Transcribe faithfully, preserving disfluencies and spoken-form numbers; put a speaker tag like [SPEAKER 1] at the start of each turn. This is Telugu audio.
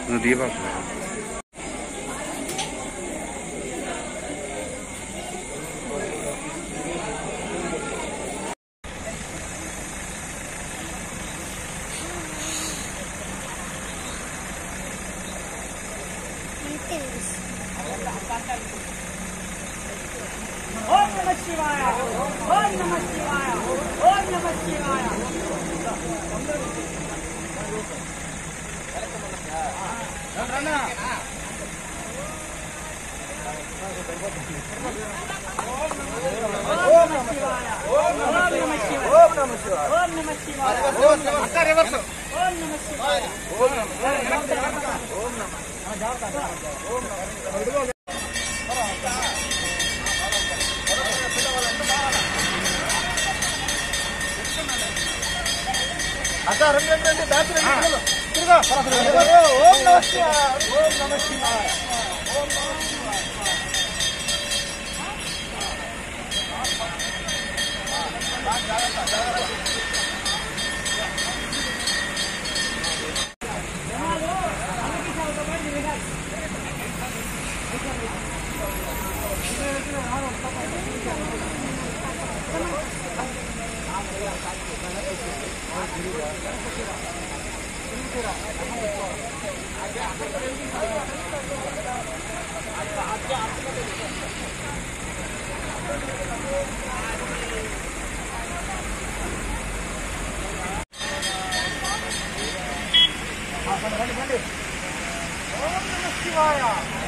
[SPEAKER 1] దీపం
[SPEAKER 2] ఓం నమః శివాయ ఓం నమః శివాయ ఓం నమః శివాయ రన్న ఓం నమః శివాయ ఓం నమః శివాయ ఓం నమః శివాయ ఓం నమః శివాయ అక్క రివర్స్ ఓం నమః శివాయ ఓం నమః ఓం నమః జాగ్రత్త ఓం నమః అక్క రెండు రెండు రెండు బ్యాచ్ రెండు తిరుగా ఓం నమః శివాయ ఓం నమః శివాయ ఓం నమః శివాయ ఓం నమః శివాయ